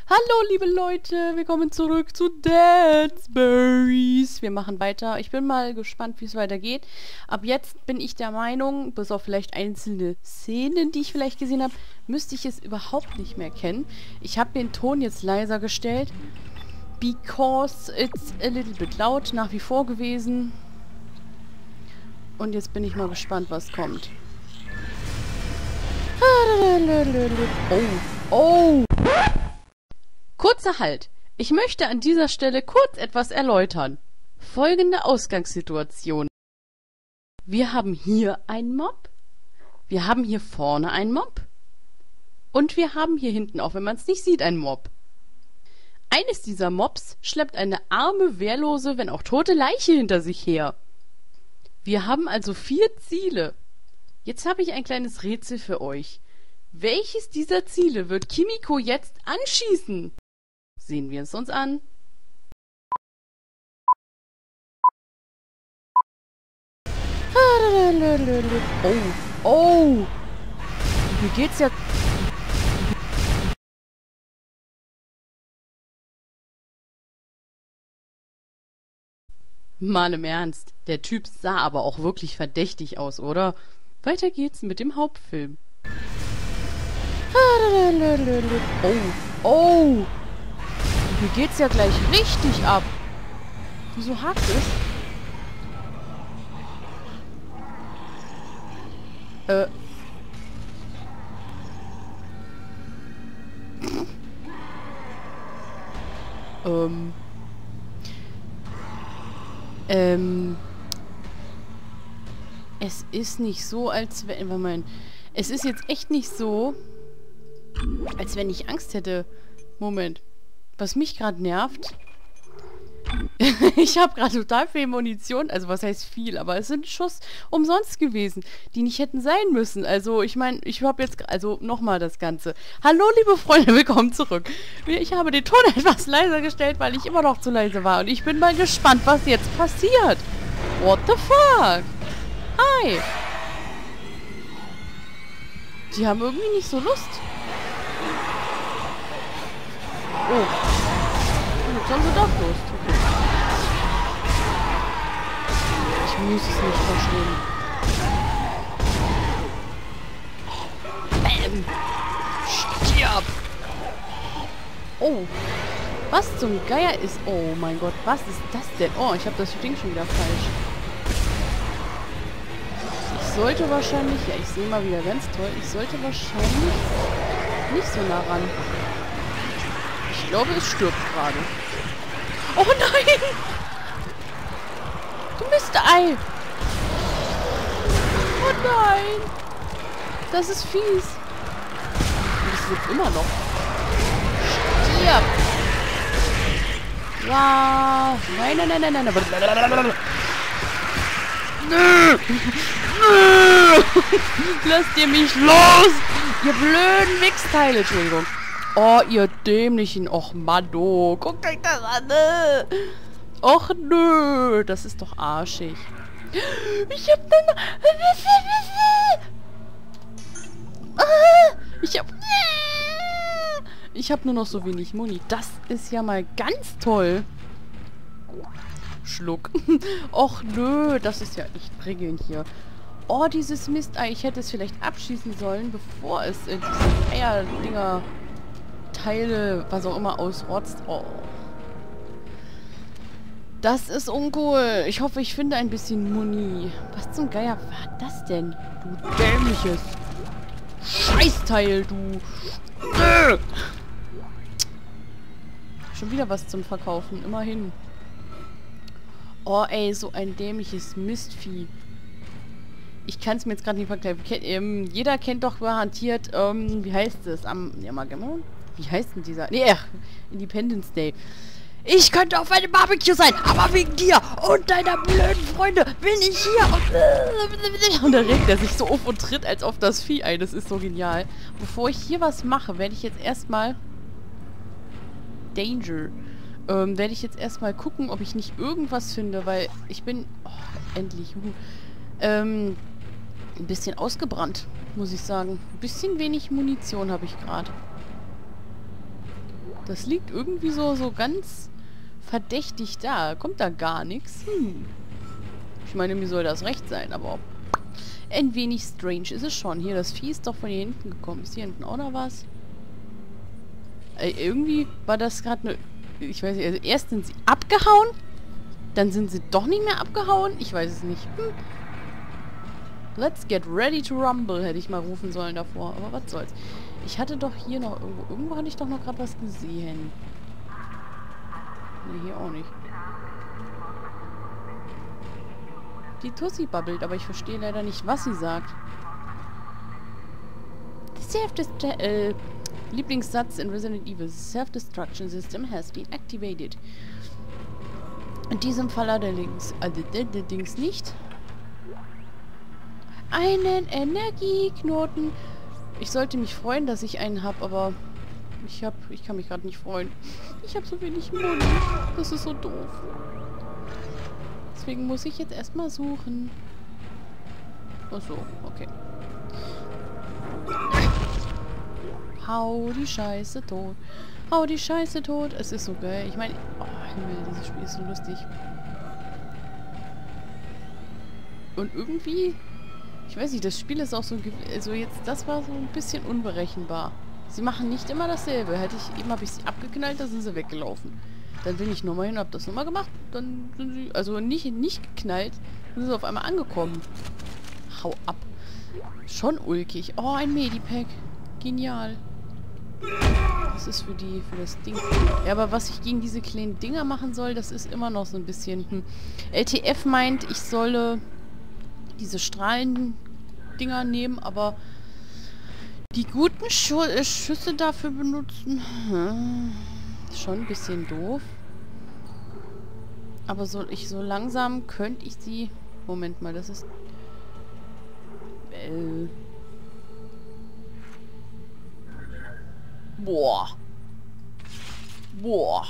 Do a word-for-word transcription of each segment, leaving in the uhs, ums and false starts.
Hallo liebe Leute, willkommen zurück zu Dead Space. Wir machen weiter. Ich bin mal gespannt, wie es weitergeht. Ab jetzt bin ich der Meinung, bis auf vielleicht einzelne Szenen, die ich vielleicht gesehen habe, müsste ich es überhaupt nicht mehr kennen. Ich habe den Ton jetzt leiser gestellt, because it's a little bit loud, nach wie vor gewesen. Und jetzt bin ich mal gespannt, was kommt. Oh, oh! Kurzer Halt. Ich möchte an dieser Stelle kurz etwas erläutern. Folgende Ausgangssituation. Wir haben hier einen Mob. Wir haben hier vorne einen Mob. Und wir haben hier hinten, auch wenn man es nicht sieht, einen Mob. Eines dieser Mobs schleppt eine arme, wehrlose, wenn auch tote Leiche hinter sich her. Wir haben also vier Ziele. Jetzt habe ich ein kleines Rätsel für euch. Welches dieser Ziele wird Kimiko jetzt anschießen? Sehen wir es uns an. Oh, oh. Mir geht's ja... Mal im Ernst. Der Typ sah aber auch wirklich verdächtig aus, oder? Weiter geht's mit dem Hauptfilm. Oh, oh. Mir geht's ja gleich richtig ab. Wieso hakt es? Äh. ähm. Ähm. Es ist nicht so, als wenn... Moment. Es ist jetzt echt nicht so, als wenn ich Angst hätte. Moment. Was mich gerade nervt... ich habe gerade total viel Munition, also was heißt viel, aber es sind Schuss umsonst gewesen, die nicht hätten sein müssen. Also ich meine, ich habe jetzt, also nochmal das Ganze. Hallo liebe Freunde, willkommen zurück. Ich habe den Ton etwas leiser gestellt, weil ich immer noch zu leise war und ich bin mal gespannt, was jetzt passiert. What the fuck? Hi. Die haben irgendwie nicht so Lust. Oh. Jetzt haben sie doch Lust. Okay. Ich muss es nicht verstehen. Bäm! Stirb! Oh. Was zum Geier ist... Oh mein Gott, was ist das denn? Oh, ich habe das Ding schon wieder falsch. Ich sollte wahrscheinlich... Ja, ich sehe mal wieder ganz toll. Ich sollte wahrscheinlich nicht so nah ran. Ich glaube, es stirbt gerade. Oh nein! Du Mistei! Oh nein! Das ist fies. Und es lebt immer noch. Stirb! Ja! Nein, nein, nein, nein, nein. Nö! Nö! Lasst ihr mich los! Ihr blöden Wichsteile, Entschuldigung. Oh, ihr dämlichen... Och, Mano. Guckt euch das an. Ne? Och, nö. Das ist doch arschig. Ich hab nur noch... Ich hab... Ich hab nur noch so wenig Muni. Das ist ja mal ganz toll. Schluck. Och, nö. Das ist ja echt prickelnd hier. Oh, dieses Mistei. Ich hätte es vielleicht abschießen sollen, bevor es in diese Eierdinger... Teile, was auch immer, ausrotzt. Oh. Das ist uncool. Ich hoffe, ich finde ein bisschen Muni. Was zum Geier war das denn? Du dämliches Scheißteil, du. Äh. Schon wieder was zum Verkaufen. Immerhin. Oh, ey, so ein dämliches Mistvieh. Ich kann es mir jetzt gerade nicht vergleichen. Ähm, jeder kennt doch garantiert, ähm, wie heißt es? Am, ja, mal genau. Wie heißt denn dieser? Nee, ach, Independence Day. Ich könnte auf einem Barbecue sein, aber wegen dir und deiner blöden Freunde bin ich hier. Und, und da regt er sich so auf und tritt als auf das Vieh ein. Das ist so genial. Bevor ich hier was mache, werde ich jetzt erstmal... Danger. Ähm, werde ich jetzt erstmal gucken, ob ich nicht irgendwas finde, weil ich bin... Oh, endlich. Juhu. Ähm, ein bisschen ausgebrannt, muss ich sagen. Ein bisschen wenig Munition habe ich gerade. Das liegt irgendwie so, so ganz verdächtig da. Kommt da gar nichts? Hm. Ich meine, mir soll das recht sein, aber ein wenig strange ist es schon. Hier, das Vieh ist doch von hier hinten gekommen. Ist hier hinten auch noch was? Äh, irgendwie war das gerade eine... Ich weiß nicht, also erst sind sie abgehauen, dann sind sie doch nicht mehr abgehauen. Ich weiß es nicht. Hm. Let's get ready to rumble, hätte ich mal rufen sollen davor. Aber was soll's. Ich hatte doch hier noch irgendwo... Irgendwo hatte ich doch noch gerade was gesehen. Ne, hier auch nicht. Die Tussi babbelt, aber ich verstehe leider nicht, was sie sagt. Self-Dest- äh, Lieblingssatz in Resident Evil. Self-Destruction System has been activated. In diesem Fall allerdings, allerdings nicht. Einen Energieknoten. Ich sollte mich freuen, dass ich einen habe, aber ich hab, ich kann mich gerade nicht freuen. Ich habe so wenig Mund. Das ist so doof. Deswegen muss ich jetzt erstmal suchen. Ach so, okay. Hau die Scheiße tot. Hau die Scheiße tot. Es ist so geil. Ich meine, oh Himmel, dieses Spiel ist so lustig. Und irgendwie, ich weiß nicht, das Spiel ist auch so, also jetzt, das war so ein bisschen unberechenbar. Sie machen nicht immer dasselbe. Hätte ich, eben habe ich sie abgeknallt, da sind sie weggelaufen. Dann bin ich nochmal hin, hab das nochmal gemacht. Dann sind sie, also nicht, nicht geknallt, dann sind sie auf einmal angekommen. Hau ab. Schon ulkig. Oh, ein Medipack. Genial. Das ist für die, für das Ding. Ja, aber was ich gegen diese kleinen Dinger machen soll, das ist immer noch so ein bisschen... Hm. L T F meint, ich solle diese Strahlendinger nehmen, aber die guten Schu äh, Schüsse dafür benutzen... Hm. Schon ein bisschen doof. Aber so, ich, so langsam könnte ich sie... Moment mal, das ist... Äh... Boah. Boah.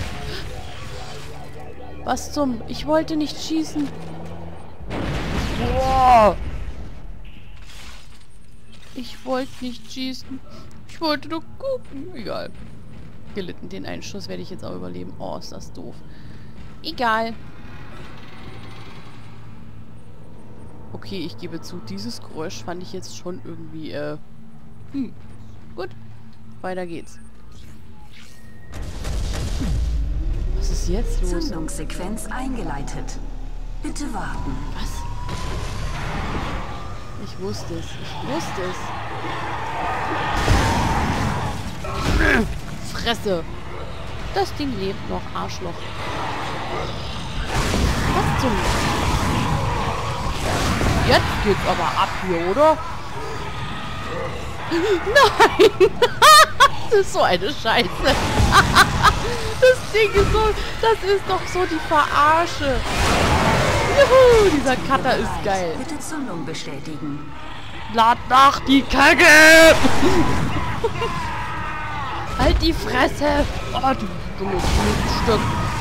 Was zum... Ich wollte nicht schießen. Boah. Ich wollte nicht schießen. Ich wollte nur gucken. Egal. Gelitten. Den einen Schuss werde ich jetzt auch überleben. Oh, ist das doof. Egal. Okay, ich gebe zu, dieses Geräusch fand ich jetzt schon irgendwie, äh... Hm. Gut. Weiter geht's. Was ist jetzt los? Zündungssequenz eingeleitet. Bitte warten. Was? Ich wusste es. Ich wusste es. Fresse. Das Ding lebt noch, Arschloch. Was zum... Jetzt geht's aber ab hier, oder? Nein! Das ist so eine Scheiße. Das Ding ist so... Das ist doch so die Verarsche. Juhu, dieser Cutter ist geil. Bitte Zündung bestätigen. Lad nach, die Kacke! Halt die Fresse! Oh, du dummes Stück.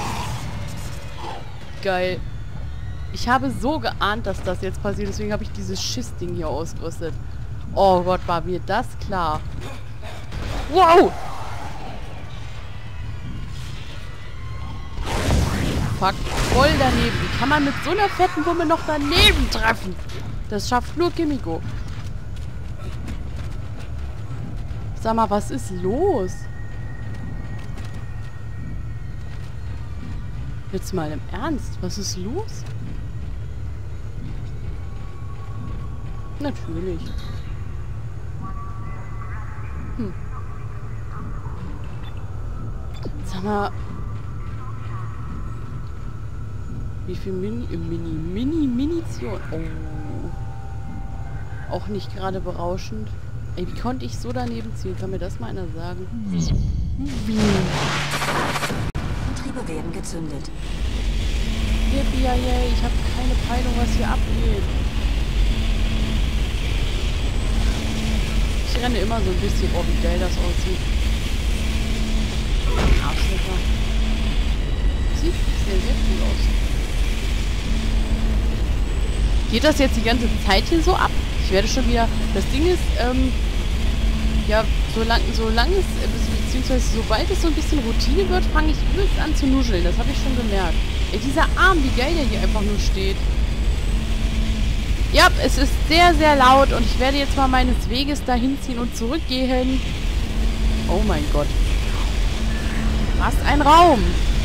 Geil. Ich habe so geahnt, dass das jetzt passiert. Deswegen habe ich dieses Schissding hier ausgerüstet. Oh Gott, war mir das klar. Wow! Fuck, voll daneben. Wie kann man mit so einer fetten Wumme noch daneben treffen? Das schafft nur Kimiko. Sag mal, was ist los? Jetzt mal im Ernst, was ist los? Natürlich. Hm. Sag mal. Wie viel Mini, Mini, Mini, Munition. Oh. Auch nicht gerade berauschend. Ey, wie konnte ich so daneben zielen? Kann mir das mal einer sagen? Wie? Antriebe werden gezündet. Yippie, yay, ich habe keine Peilung, was hier abgeht. Ich renne immer so ein bisschen, oh, wie geil das aussieht. Arschlöcher. Sieht sehr, sehr cool aus. Geht das jetzt die ganze Zeit hier so ab? Ich werde schon wieder... Das Ding ist, ähm... ja, solange solang es... beziehungsweise sobald es so ein bisschen Routine wird, fange ich übelst an zu nuscheln. Das habe ich schon gemerkt. Ey, dieser Arm, wie geil der hier einfach nur steht. Ja, es ist sehr, sehr laut und ich werde jetzt mal meines Weges dahin ziehen und zurückgehen. Oh mein Gott. Was ein Raum.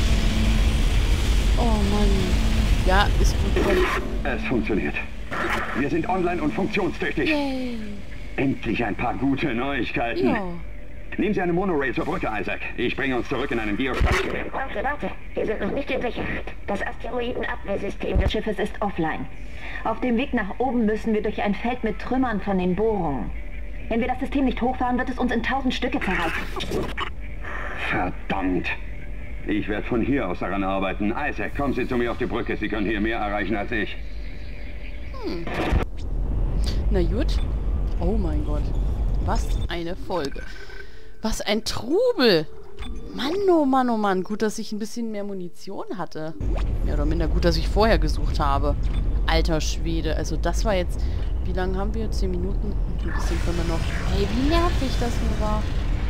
Oh Mann. Ja, ist gut. Es funktioniert. Wir sind online und funktionstüchtig. Yay. Endlich ein paar gute Neuigkeiten. Ja. Nehmen Sie eine Monorail zur Brücke, Isaac. Ich bringe uns zurück in einen Biostation. Warte, warte. Wir sind noch nicht in Sicherheit. Das Asteroidenabwehrsystem des Schiffes ist offline. Auf dem Weg nach oben müssen wir durch ein Feld mit Trümmern von den Bohrungen. Wenn wir das System nicht hochfahren, wird es uns in tausend Stücke zerreißen. Verdammt. Ich werde von hier aus daran arbeiten. Isaac, kommen Sie zu mir auf die Brücke. Sie können hier mehr erreichen als ich. Hm. Na gut. Oh mein Gott. Was eine Folge. Was ein Trubel. Mann, oh Mann, oh Mann. Gut, dass ich ein bisschen mehr Munition hatte. Mehr oder minder gut, dass ich vorher gesucht habe. Alter Schwede. Also das war jetzt... Wie lange haben wir? Zehn Minuten? Ein bisschen können wir noch... Ey, wie nervig das nur war.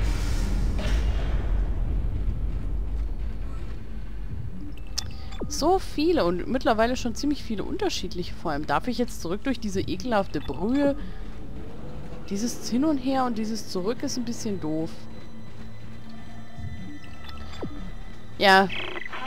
So viele und mittlerweile schon ziemlich viele unterschiedliche. Vor allem darf ich jetzt zurück durch diese ekelhafte Brühe. Dieses Hin und Her und dieses Zurück ist ein bisschen doof. Ja. Isaac!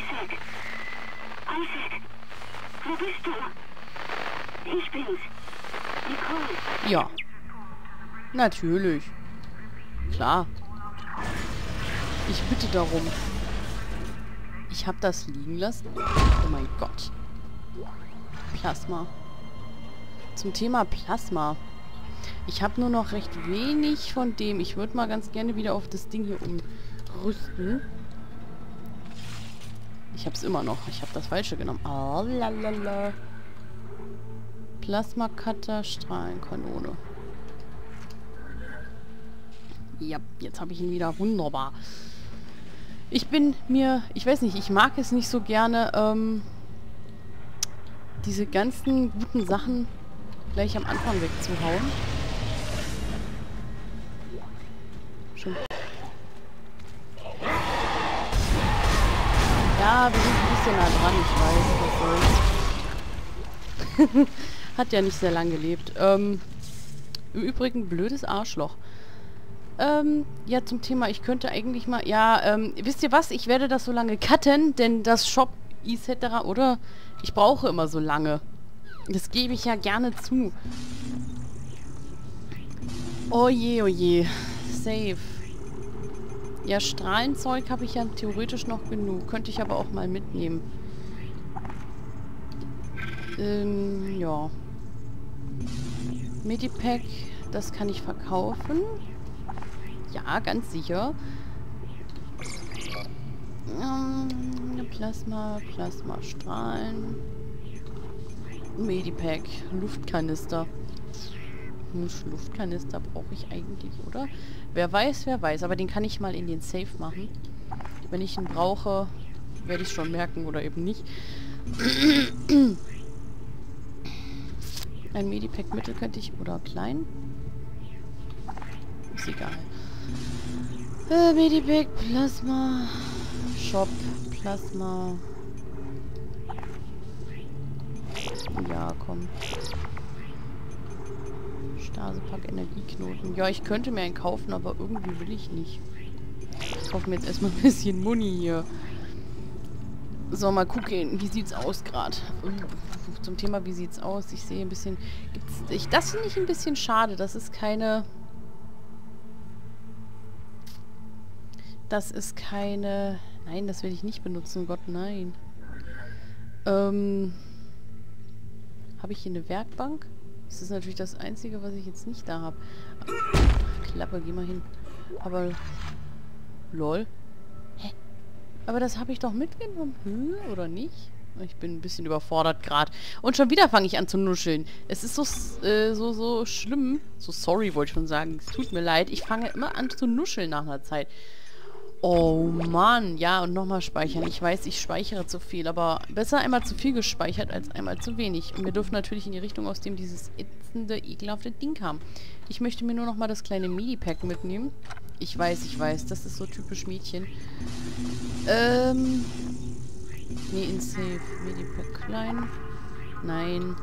Isaac! Wo bist du? Ich bin's. Nicole. Ja. Natürlich. Klar. Ich bitte darum. Ich habe das liegen lassen. Oh mein Gott. Plasma. Zum Thema Plasma. Ich habe nur noch recht wenig von dem. Ich würde mal ganz gerne wieder auf das Ding hier umrüsten. Ich habe es immer noch. Ich habe das Falsche genommen. Oh, lalala. Plasma-Cutter, Strahlenkanone. Ja, jetzt habe ich ihn wieder. Wunderbar. Ich bin mir... Ich weiß nicht, ich mag es nicht so gerne, ähm, diese ganzen guten Sachen gleich am Anfang wegzuhauen. Schon. Ja, wir sind ein bisschen nah dran, ich weiß, was soll's. Hat ja nicht sehr lange gelebt. Ähm, im Übrigen, blödes Arschloch. Ähm, ja, zum Thema, ich könnte eigentlich mal... Ja, ähm, wisst ihr was? Ich werde das so lange cutten, denn das Shop et cetera, oder? Ich brauche immer so lange. Das gebe ich ja gerne zu. Oh je, oh je. Safe. Ja, Strahlenzeug habe ich ja theoretisch noch genug. Könnte ich aber auch mal mitnehmen. Ähm, ja. Medipack, das kann ich verkaufen. Ja, ganz sicher. Ähm, Plasma, Plasma, Strahlen. Medipack, Luftkanister. Luftkanister brauche ich eigentlich, oder? Wer weiß, wer weiß. Aber den kann ich mal in den Safe machen. Wenn ich ihn brauche, werde ich es schon merken oder eben nicht. Ein Medipack Mittel könnte ich... Oder klein? Ist egal. Äh, Medipack, Plasma... Shop, Plasma... Ja, komm. Stasepack, Energieknoten. Ja, ich könnte mir einen kaufen, aber irgendwie will ich nicht. Ich kaufe mir jetzt erstmal ein bisschen Muni hier. So, mal gucken. Wie sieht's aus gerade? Zum Thema, wie sieht's aus? Ich sehe ein bisschen... Gibt's, ich, das finde ich ein bisschen schade. Das ist keine... Das ist keine... Nein, das will ich nicht benutzen. Gott, nein. Ähm... Habe ich hier eine Werkbank? Das ist natürlich das Einzige, was ich jetzt nicht da habe. Klappe, geh mal hin. Aber... Lol. Hä? Aber das habe ich doch mitgenommen. Hm, oder nicht? Ich bin ein bisschen überfordert gerade. Und schon wieder fange ich an zu nuscheln. Es ist so, äh, so, so schlimm. So sorry, wollte ich schon sagen. Es tut mir leid. Ich fange immer an zu nuscheln nach einer Zeit. Oh Mann. Ja, und nochmal speichern. Ich weiß, ich speichere zu viel, aber besser einmal zu viel gespeichert als einmal zu wenig. Und wir dürfen natürlich in die Richtung, aus dem dieses ätzende, ekelhafte Ding kam. Ich möchte mir nur nochmal das kleine Medipack mitnehmen. Ich weiß, ich weiß. Das ist so typisch Mädchen. Ähm. Nee, in Safe. Medipack klein. Nein.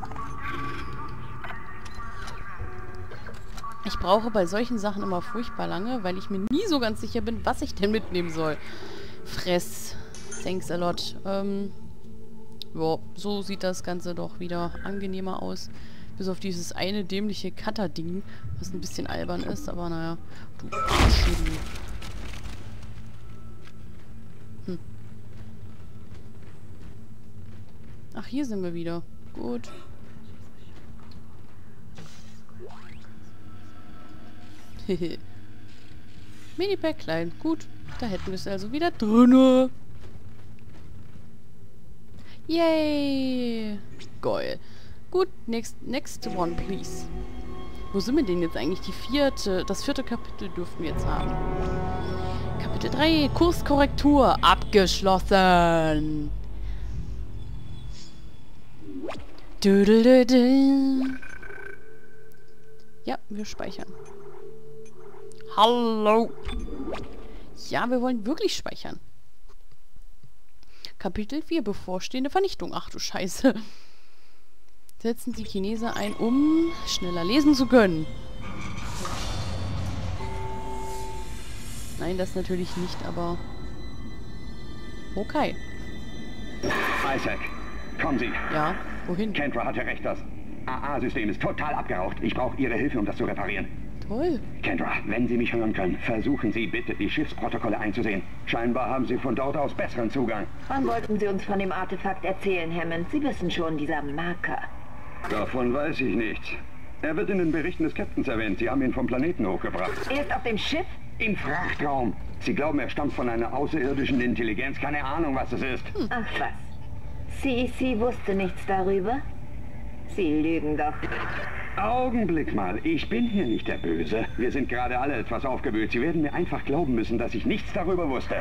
Ich brauche bei solchen Sachen immer furchtbar lange, weil ich mir nie so ganz sicher bin, was ich denn mitnehmen soll. Fress. Thanks a lot. Ähm. Ja, so sieht das Ganze doch wieder angenehmer aus. Bis auf dieses eine dämliche Cutter-Ding, was ein bisschen albern ist, aber naja. Du Arsch, du. Hm. Ach, hier sind wir wieder. Gut. Hehe. Minipack klein. Gut. Da hätten wir es also wieder drinne. Yay. Geil. Gut, next, next one, please. Wo sind wir denn jetzt eigentlich? Die vierte, das vierte Kapitel dürften wir jetzt haben. Kapitel drei, Kurskorrektur, abgeschlossen. Du, du, du, du. Ja, wir speichern. Hallo. Ja, wir wollen wirklich speichern. Kapitel vier, bevorstehende Vernichtung. Ach du Scheiße. Setzen die Chinesen ein, um schneller lesen zu können. Nein, das natürlich nicht, aber... Okay. Isaac, kommen Sie. Ja, wohin? Kendra hatte recht, das A A-System ist total abgeraucht. Ich brauche Ihre Hilfe, um das zu reparieren. Toll. Kendra, wenn Sie mich hören können, versuchen Sie bitte, die Schiffsprotokolle einzusehen. Scheinbar haben Sie von dort aus besseren Zugang. Wann wollten Sie uns von dem Artefakt erzählen, Hammond? Sie wissen schon, dieser Marker. Davon weiß ich nichts. Er wird in den Berichten des Captains erwähnt. Sie haben ihn vom Planeten hochgebracht. Er ist auf dem Schiff? Im Frachtraum. Sie glauben, er stammt von einer außerirdischen Intelligenz. Keine Ahnung, was es ist. Hm. Ach was. C E C wusste nichts darüber? Sie lügen doch. Augenblick mal. Ich bin hier nicht der Böse. Wir sind gerade alle etwas aufgewühlt. Sie werden mir einfach glauben müssen, dass ich nichts darüber wusste.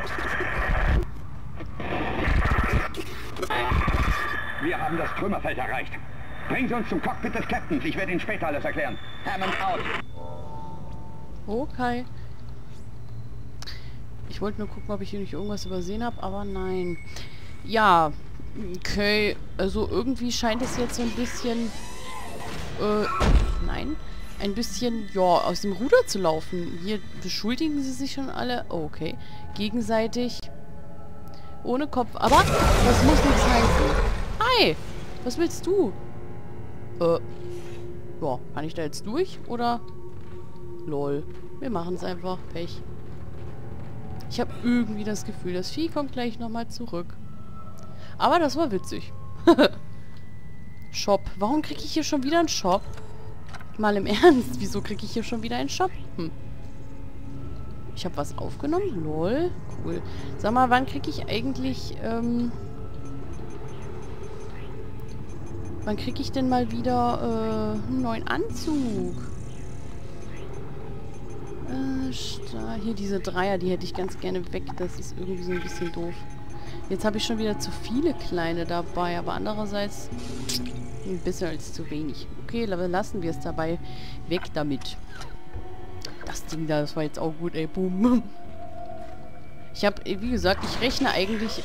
Wir haben das Trümmerfeld erreicht. Bringen Sie uns zum Cockpit des Captains. Ich werde Ihnen später alles erklären. Hammond out. Okay. Ich wollte nur gucken, ob ich hier nicht irgendwas übersehen habe, aber nein. Ja, okay. Also irgendwie scheint es jetzt so ein bisschen... Äh, nein. Ein bisschen, ja, aus dem Ruder zu laufen. Hier beschuldigen sie sich schon alle. Oh, okay. Gegenseitig. Ohne Kopf. Aber das muss nichts heißen. Hi! Was willst du? Äh. Ja, kann ich da jetzt durch? Oder? Lol. Wir machen es einfach. Pech. Ich habe irgendwie das Gefühl, das Vieh kommt gleich nochmal zurück. Aber das war witzig. Shop. Warum kriege ich hier schon wieder einen Shop? Mal im Ernst. Wieso kriege ich hier schon wieder einen Shop? Hm. Ich habe was aufgenommen. Lol. Cool. Sag mal, wann kriege ich eigentlich, ähm... wann kriege ich denn mal wieder, äh, einen neuen Anzug? Äh, da, hier diese Dreier, die hätte ich ganz gerne weg. Das ist irgendwie so ein bisschen doof. Jetzt habe ich schon wieder zu viele kleine dabei, aber andererseits ein bisschen als zu wenig. Okay, lassen wir es dabei. Weg damit. Das Ding da, das war jetzt auch gut, ey. Boom. Ich habe, wie gesagt, ich rechne eigentlich...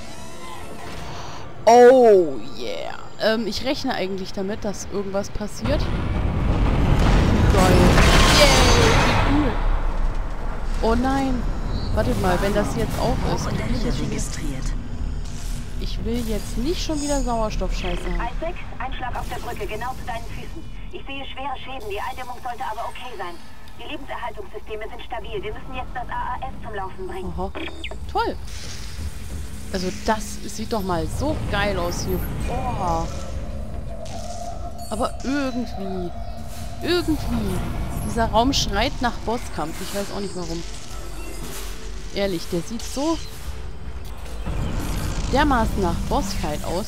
Oh, yeah. Ähm, ich rechne eigentlich damit, dass irgendwas passiert. Geil. Yay, wie cool. Oh nein. Wartet mal, wenn das jetzt auf ist. registriert. Ich will jetzt nicht schon wieder Sauerstoffscheiße haben. Isaac, Einschlag auf der Brücke, genau zu deinen Füßen. Ich sehe schwere Schäden, die Eindämmung sollte aber okay sein. Die Lebenserhaltungssysteme sind stabil. Wir müssen jetzt das A A S zum Laufen bringen. Aha. Toll. Also das sieht doch mal so geil aus hier. Boah. Aber irgendwie, irgendwie, dieser Raum schreit nach Bosskampf. Ich weiß auch nicht warum. Ehrlich, der sieht so dermaßen nach Bossfight aus.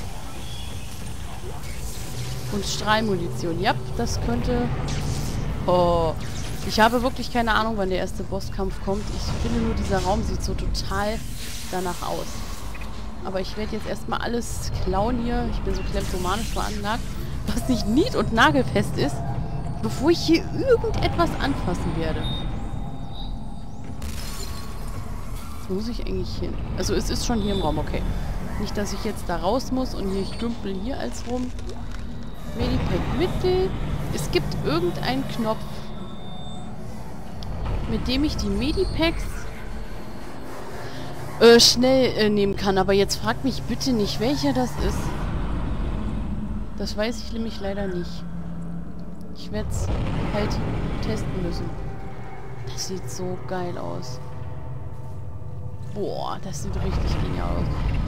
Und Strahlmunition. Ja, das könnte... Oh. Ich habe wirklich keine Ahnung, wann der erste Bosskampf kommt. Ich finde nur, dieser Raum sieht so total danach aus. Aber ich werde jetzt erstmal alles klauen hier. Ich bin so kleptomanisch veranlagt. Was nicht nied- und nagelfest ist. Bevor ich hier irgendetwas anfassen werde. muss ich eigentlich hin? Also es ist schon hier im Raum, okay. Nicht, dass ich jetzt da raus muss und hier, ich dümpel hier als rum. Medipack Mitte. Es gibt irgendeinen Knopf, mit dem ich die Medipacks äh, schnell äh, nehmen kann. Aber jetzt fragt mich bitte nicht, welcher das ist. Das weiß ich nämlich leider nicht. Ich werde es halt testen müssen. Das sieht so geil aus. Boah, das sieht richtig genial aus.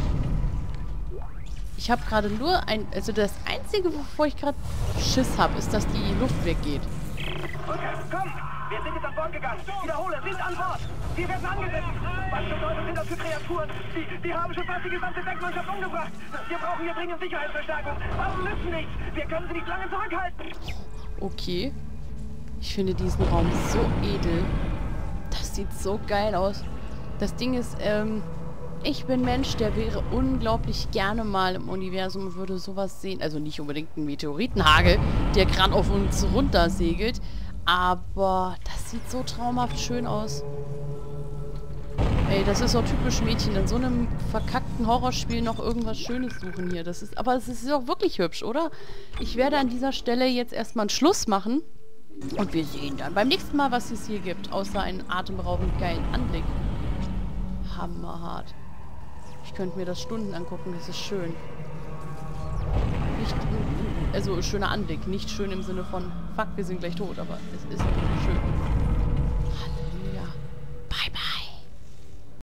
Ich habe gerade nur ein... Also das Einzige, wovor ich gerade Schiss habe, ist, dass die Luft weggeht. Okay, komm! Wir sind jetzt an Bord gegangen. Wiederhole, sind an Bord. Wir werden angegriffen. Was für Leute sind das für Kreaturen? Die, die haben schon fast die gesamte Deckmannschaft umgebracht. Wir brauchen hier dringend Sicherheitsverstärkung. Warum nützen nichts? Wir können sie nicht lange zurückhalten. Okay. Ich finde diesen Raum so edel. Das sieht so geil aus. Das Ding ist, ähm... ich bin Mensch, der wäre unglaublich gerne mal im Universum und würde sowas sehen. Also nicht unbedingt einen Meteoritenhagel, der gerade auf uns runter segelt. Aber das sieht so traumhaft schön aus. Ey, das ist auch typisch Mädchen. In so einem verkackten Horrorspiel noch irgendwas Schönes suchen hier. Das ist, aber es ist auch wirklich hübsch, oder? Ich werde an dieser Stelle jetzt erstmal einen Schluss machen. Und wir sehen dann beim nächsten Mal, was es hier gibt. Außer einen atemberaubend geilen Anblick. Hammerhart. Ich könnte mir das Stunden angucken, das ist schön. Nicht, also schöner Anblick, nicht schön im Sinne von, fuck, wir sind gleich tot, aber es ist schön.